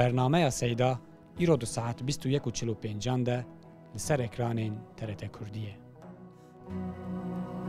برنامه سیدا ایرو دو ساعت 21:45 ده لسر اکرانین TRT کردیه.